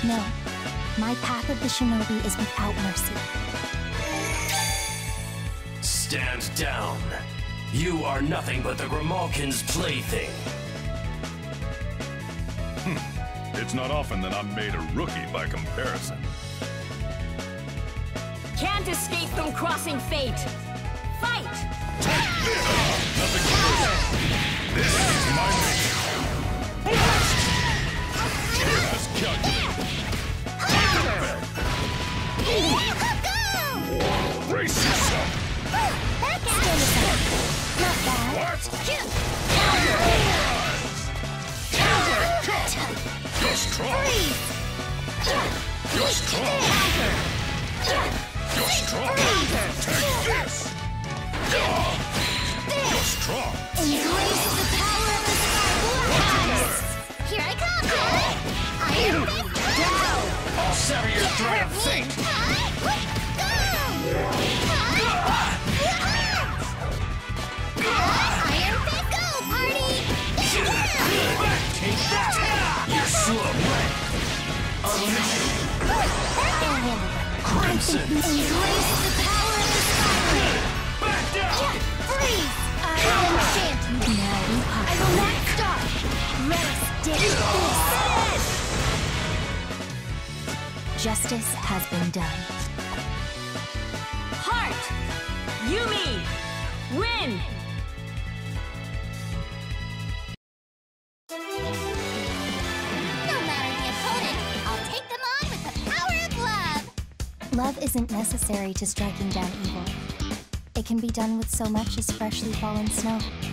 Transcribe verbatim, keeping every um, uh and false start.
No, my path of the shinobi is without mercy. Stand down. You are nothing but the Grimalkin's plaything. Hmm. It's not often that I'm made a rookie by comparison. Can't escape from crossing fate. Fight! Nothing to lose. This is my mission. Here has calculated. Brace yourself. Not bad. What? You're strong. You're strong. You're strong. Take this. You're strong. Embrace the power of the sky. Here I come. Iron Fist, go! I'll sever your thread of fate. Iron Fist, go, party! Take that! You're slow. Unleash. Crimson. Embrace the power of the sky. Back down. Freeze! I am champion. Now you I will not stop. Rest in peace. Justice has been done. Heart! Yumi! Win! No matter the opponent, I'll take them on with the power of love. Love isn't necessary to striking down evil. It can be done with so much as freshly fallen snow.